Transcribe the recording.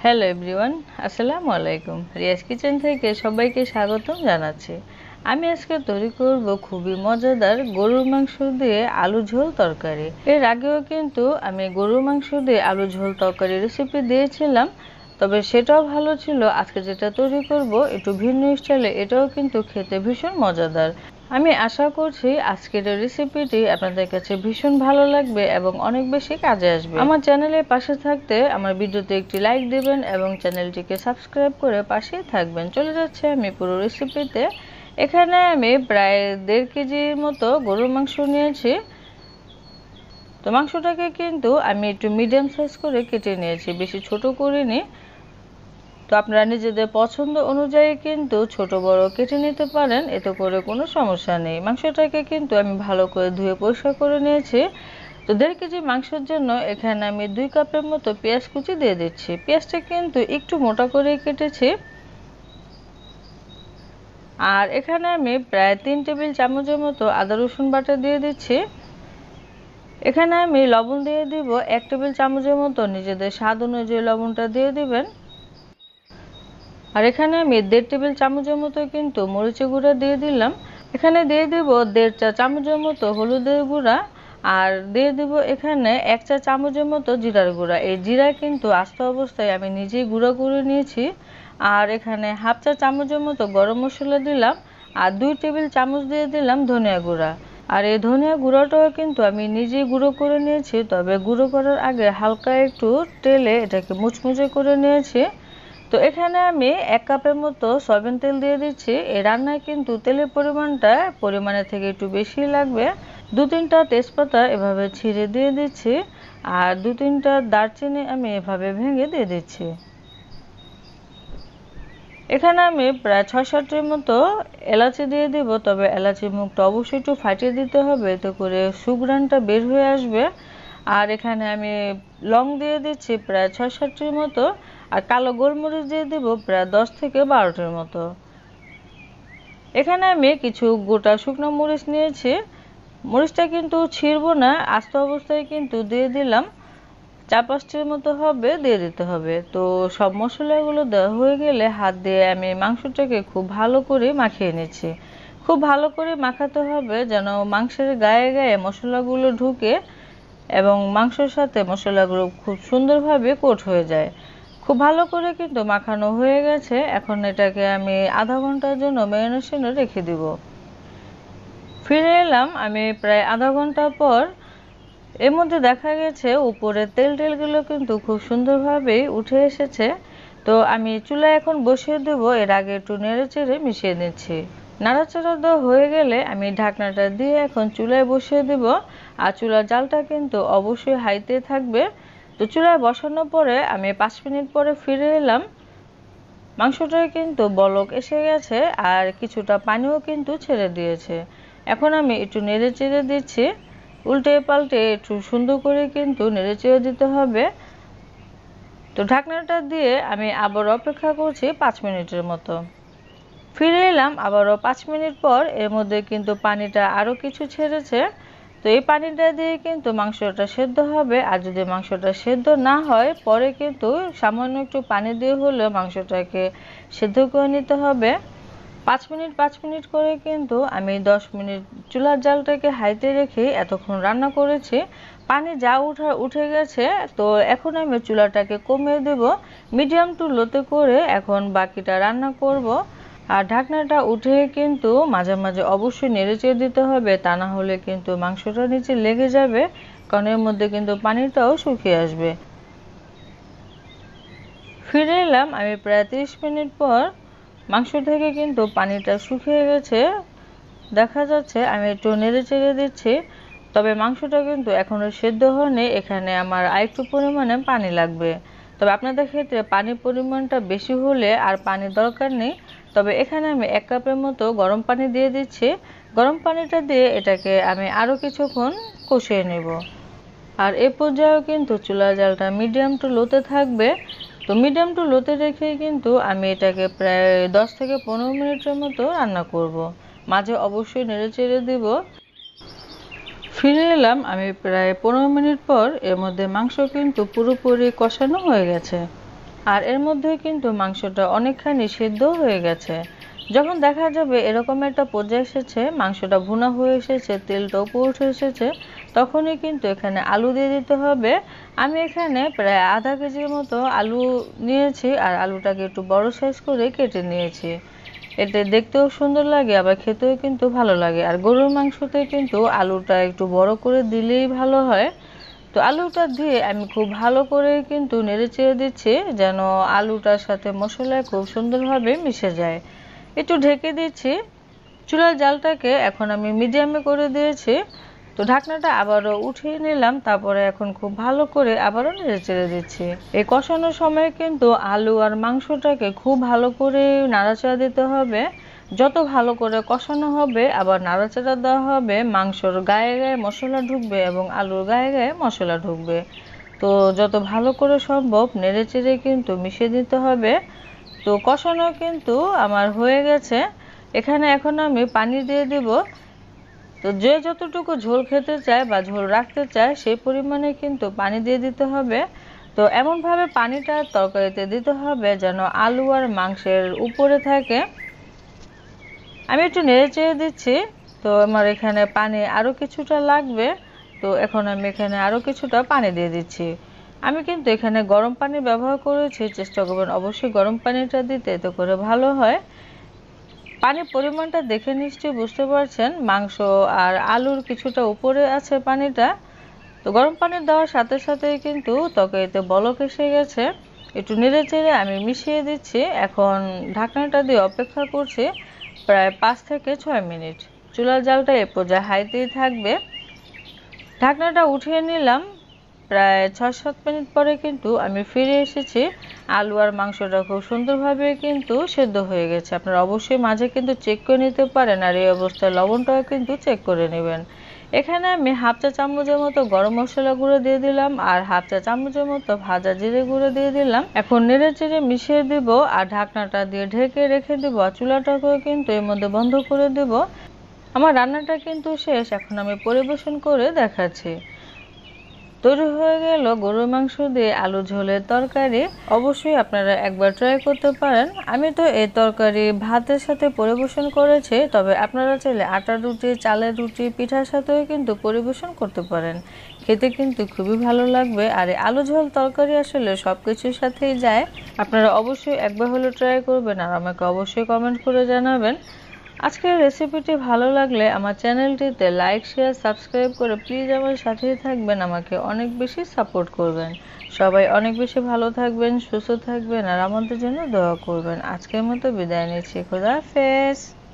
Hello everyone, আসসালামু আলাইকুম। Riaz kitchen থেকে সবাইকে স্বাগতম জানাচ্ছি। আমি আজকে তৈরি করব খুবই মজাদার গরুর মাংস দিয়ে আলু ঝোল তরকারি। এর আগেও কিন্তু আমি গরুর মাংস দিয়ে আলু ঝোল তরকারি রেসিপি দিয়েছিলাম, তবে সেটাও ভালো ছিল। আজকে যেটা তৈরি করব একটু ভিন্ন স্টাইলে, এটাও কিন্তু খেতে ভীষণ মজাদার। আমি আশা করছি আজকের রেসিপিটি আপনাদের কাছে ভীষণ ভালো লাগবে এবং অনেক বেশি কাজে আসবে। আমার চ্যানেলের পাশে থাকতে আমার ভিডিওতে একটি লাইক দিবেন এবং চ্যানেলটিকে সাবস্ক্রাইব করে পাশেই থাকবেন। চলে যাচ্ছে আমি পুরো রেসিপিতে। এখানে আমি প্রায় 1.5 কেজির মতো গরুর মাংস নিয়েছি। তো মাংসটাকে কিন্তু আমি একটু মিডিয়াম সাইজ করে কেটে নিয়েছি, বেশি ছোট করিনি। তো আপনারা নিজেদের পছন্দ অনুযায়ী কিন্তু ছোট বড় কেটে নিতে পারেন, এতে করে কোনো সমস্যা নেই। মাংসটাকে কিন্তু আমি ভালো করে ধুয়ে পরিষ্কার করে নিয়েছি। তো 1.5 কেজি মাংসের জন্য এখানে আমি 2 কাপের মতো পেঁয়াজ কুচি দিয়ে দিচ্ছি। পেঁয়াজটা কিন্তু একটু মোটা করে কেটেছি। আর এখানে আমি প্রায় 3 টেবিল চামচের মতো আদা রসুন বাটা দিয়ে দিচ্ছি। এখানে আমি লবণ দিয়ে দিব 1 টেবিল চামচের মতো, নিজেদের স্বাদ অনুযায়ী লবণটা দিয়ে দিবেন। আর এখানে আমি 1.5 টেবিল চামচের মতো কিন্তু মরিচের গুঁড়া দিয়ে দিলাম। এখানে দিয়ে দিব 1.5 চা চামচের মতো হলুদের গুঁড়া, আর দিয়ে দিব এখানে 1 চা চামচের মতো জিরার গুঁড়া। এই জিরা কিন্তু আস্ত অবস্থায় আমি নিজেই গুঁড়া করে নিয়েছি। আর এখানে 1/2 চা চামচের মতো গরম মশলা দিলাম, আর 2 টেবিল চামচ দিয়ে দিলাম ধনিয়া গুঁড়া। আর এই ধনিয়া গুঁড়োটাও কিন্তু আমি নিজেই গুঁড়ো করে নিয়েছি, তবে গুঁড়ো করার আগে হালকা একটু তেলে এটাকে মুচমুচে করে নিয়েছি। তো এখানে আমি 1 কাপের মতো সয়াবিন তেল দিয়ে দিচ্ছি। এই রান্নায় কিন্তু তেলের পরিমাণের থেকে একটু বেশি লাগবে। 2-3টা তেজপাতা এভাবে ছিঁড়ে দিয়ে দিচ্ছি, আর 2-3টা দারচিনি আমি এভাবে ভেঙে দিয়ে দিচ্ছি। এখানে আমি প্রায় 6-7টির মতো এলাচি দিয়ে দিব, তবে এলাচির মুখটা অবশ্যই একটু ফাটিয়ে দিতে হবে, এতে করে সুঘ্রাণটা বের হয়ে আসবে। আর এখানে আমি লং দিয়ে দিচ্ছি প্রায় 6-7টির মতো, আর কালো গোলমরিচ দিয়ে দিব প্রায় 10 থেকে 12টির মতো। এখানে আমি কিছু গোটা শুকনো মরিচ নিয়েছি। মরিচটা কিন্তু ছিঁড়বো না, আস্ত অবস্থায় কিন্তু দিয়ে দিলাম। 4-5টির মতো হবে, দিয়ে দিতে হবে। তো সব মশলাগুলো দেওয়া হয়ে গেলে হাত দিয়ে আমি মাংসটাকে খুব ভালো করে মাখিয়ে নিচ্ছি। খুব ভালো করে মাখাতে হবে যেন মাংসের গায়ে গায়ে মশলাগুলো ঢুকে এবং মাংসের সাথে মশলাগুলো খুব সুন্দরভাবে কোট হয়ে যায়। খুব ভালো করে কিন্তু মাখানো হয়ে গেছে। এখন এটাকে আমি আধা ঘন্টার জন্য ম্যারিনেশনে রেখে দিব। ফিরে এলাম আমি প্রায় আধা ঘন্টা পর। এর মধ্যে দেখা গেছে উপরে তেলগুলো কিন্তু খুব সুন্দরভাবেই উঠে এসেছে। তো আমি চুলায় এখন বসিয়ে দেব। এর আগে একটু নেড়েচেড়ে মিশিয়ে নিচ্ছি। নাড়াচাড়া দেওয়া হয়ে গেলে আমি ঢাকনাটা দিয়ে এখন চুলায় বসিয়ে দেব। আর চুলার জালটা কিন্তু অবশ্যই হাইতে থাকবে। তো চুলায় বসানোর পরে আমি 5 মিনিট পরে ফিরে এলাম। মাংসটায় কিন্তু বলক এসে গেছে, আর কিছুটা পানিও কিন্তু ছেড়ে দিয়েছে। এখন আমি একটু নেড়েচেড়ে দিচ্ছি, উল্টে পাল্টে একটু সুন্দর করে কিন্তু নেড়েচেড়ে দিতে হবে। তো ঢাকনাটা দিয়ে আমি আবার অপেক্ষা করছি 5 মিনিটের মতো। ফিরে এলাম আবারও 5 মিনিট পর। এর মধ্যে কিন্তু পানিটা আরও কিছু ছেড়েছে। তো এই পানিটা দিয়ে কিন্তু মাংসটা সেদ্ধ হবে। আর যদি মাংসটা সেদ্ধ না হয়, পরে কিন্তু সামান্য একটু পানি দিয়ে হলেও মাংসটাকে সেদ্ধ করে নিতে হবে। 5 মিনিট করে কিন্তু আমি 10 মিনিট চুলার জালটাকে হাইতে রেখে এতক্ষণ রান্না করেছি। পানি যা উঠে গেছে। তো এখন আমি চুলাটাকে কমিয়ে দেব, মিডিয়াম টু লোতে করে এখন বাকিটা রান্না করব। আর ঢাকনাটা উঠে কিন্তু মাঝে মাঝে অবশ্যই নেড়েচেড়ে দিতে হবে, তা না হলে কিন্তু মাংসটা নিচে লেগে যাবে, কারণ এর মধ্যে কিন্তু পানিটাও শুকিয়ে আসবে। ফিরে এলাম আমি প্রায় 30 মিনিট পর। মাংস থেকে কিন্তু পানিটা শুকিয়ে গেছে দেখা যাচ্ছে। আমি একটু নেড়েচেড়ে দিচ্ছি, তবে মাংসটা কিন্তু এখনও সেদ্ধ হয়নি। এখানে আমার আরেকটু পরিমাণে পানি লাগবে। তবে আপনাদের ক্ষেত্রে পানির পরিমাণটা বেশি হলে আর পানি দরকার নেই। তবে এখানে আমি 1 কাপের মতো গরম পানি দিয়ে দিচ্ছি। গরম পানিটা দিয়ে এটাকে আমি আরও কিছুক্ষণ কষিয়ে নেব। আর এ পর্যায়েও কিন্তু চুলার জালটা মিডিয়াম টু লোতে থাকবে। তো মিডিয়াম টু লোতে রেখে কিন্তু আমি এটাকে প্রায় 10 থেকে 15 মিনিটের মতো রান্না করব। মাঝে অবশ্যই নেড়েচেড়ে দিব। ফিরে এলাম আমি প্রায় 15 মিনিট পর। এর মধ্যে মাংস কিন্তু পুরোপুরি কষানো হয়ে গেছে। আর এর মধ্যে কিন্তু মাংসটা অনেকখানি সিদ্ধ হয়ে গেছে। যখন দেখা যাবে এরকম একটা পর্যায়ে এসেছে, মাংসটা ভুনা হয়ে এসেছে, তেলটা উপরে উঠে এসেছে, তখনই কিন্তু এখানে আলু দিয়ে দিতে হবে। আমি এখানে প্রায় আধা কেজির মতো আলু নিয়েছি, আর আলুটাকে একটু বড় সাইজ করে কেটে নিয়েছি। এতে দেখতেও সুন্দর লাগে, আবার খেতেও কিন্তু ভালো লাগে। আর গরুর মাংসতে কিন্তু আলুটা একটু বড় করে দিলেই ভালো হয়। তো আলুটা দিয়ে আমি খুব ভালো করে কিন্তু নেড়েচেড়ে দিচ্ছি, যেন আলুটার সাথে মশলা খুব সুন্দরভাবে মিশে যায়। একটু ঢেকে দিচ্ছি। চুলার জালটাকে এখন আমি মিডিয়ামে করে দিয়েছি। তো ঢাকনাটা আবারও উঠিয়ে নিলাম, তারপরে এখন খুব ভালো করে আবারও নেড়েচেড়ে দিচ্ছি। এই কষানোর সময় কিন্তু আলু আর মাংসটাকে খুব ভালো করে নাড়াচাড়া দিতে হবে। যত ভালো করে কষানো হবে, আবার নাড়াচাড়া দেওয়া হবে, মাংসর গায়ে গায়ে মশলা ঢুকবে এবং আলুর গায়ে গায়ে মশলা ঢুকবে। তো যত ভালো করে সম্ভব নেড়েচেড়ে কিন্তু মিশিয়ে দিতে হবে। তো কষানো কিন্তু আমার হয়ে গেছে। এখানে এখন আমি পানি দিয়ে দিব। তো যে যতটুকু ঝোল খেতে চায় বা ঝোল রাখতে চায় সেই পরিমাণে কিন্তু পানি দিয়ে দিতে হবে। তো এমনভাবে পানিটা তরকারিতে দিতে হবে যেন আলু আর মাংসের উপরে থাকে। আমি একটু নেড়েচেড়ে দিচ্ছি। তো আমার এখানে পানি আরও কিছুটা লাগবে। তো এখন আমি এখানে আরও কিছুটা পানি দিয়ে দিচ্ছি। আমি কিন্তু এখানে গরম পানি ব্যবহার করেছি, চেষ্টা করবেন অবশ্যই গরম পানিটা দিতে, এতে করে ভালো হয়। পানির পরিমাণটা দেখে নিশ্চয়ই বুঝতে পারছেন, মাংস আর আলুর কিছুটা উপরে আছে পানিটা। তো গরম পানি দেওয়ার সাথে সাথেই কিন্তু তরকারিতে বলক এসে গেছে। একটু নেড়ে চেড়ে আমি মিশিয়ে দিচ্ছি। এখন ঢাকনাটা দিয়ে অপেক্ষা করছি প্রায় 5 থেকে 6 মিনিট। চুলার জালটা এ পর্যায়ে হাইতেই থাকবে। ঢাকনাটা উঠিয়ে নিলাম। প্রায় 6-7 মিনিট পরে কিন্তু আমি ফিরে এসেছি। আলু আর মাংসটা খুব সুন্দরভাবে কিন্তু সেদ্ধ হয়ে গেছে। আপনারা অবশ্যই মাঝে কিন্তু চেক করে নিতে পারেন, আর এই অবস্থায় লবণটাও কিন্তু চেক করে নেবেন। এখানে আমি হাফ চা চামচের মতো গরম মশলা গুঁড়ো দিয়ে দিলাম, আর হাফ চা চামচের মতো ভাজা জিরে গুঁড়ো দিয়ে দিলাম। এখন নেড়ে চেড়ে মিশিয়ে দিব, আর ঢাকনাটা দিয়ে ঢেকে রেখে দিব। আর চুলাটাকেও কিন্তু এর মধ্যে বন্ধ করে দেব। আমার রান্নাটা কিন্তু শেষ। এখন আমি পরিবেশন করে দেখাচ্ছি। তৈরি হয়ে গেল গরুর মাংস দিয়ে আলু ঝোলের তরকারি। অবশ্যই আপনারা একবার ট্রাই করতে পারেন। আমি তো এই তরকারি ভাতের সাথে পরিবেশন করেছি, তবে আপনারা চাইলে আটার রুটি, চালের রুটি, পিঠার সাথেও কিন্তু পরিবেশন করতে পারেন। খেতে কিন্তু খুবই ভালো লাগবে। আর এই আলু ঝোল তরকারি আসলে সব কিছুর সাথেই যায়। আপনারা অবশ্যই একবার হলে ট্রাই করবেন, আর আমাকে অবশ্যই কমেন্ট করে জানাবেন। আজকের রেসিপিটি ভালো লাগলে আমার চ্যানেলটিতে লাইক, শেয়ার, সাবস্ক্রাইব করে প্লিজ আমার সাথেই থাকবেন, আমাকে অনেক বেশি সাপোর্ট করবেন। সবাই অনেক বেশি ভালো থাকবেন, সুস্থ থাকবেন, আর আমাদের জন্য দোয়া করবেন। আজকের মতো বিদায় নিচ্ছি। খোদা হাফেজ।